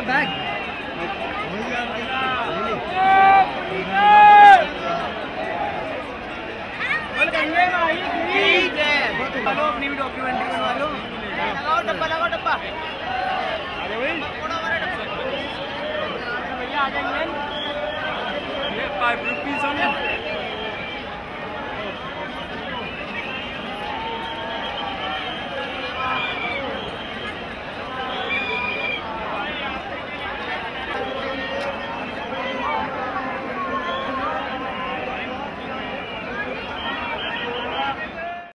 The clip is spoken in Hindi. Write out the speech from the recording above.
बैग। अपनी भी डॉक्यूमेंट्री बनवा लो। लगाओ डब्बा। भैया आ जाएंगे। 5 रुपीज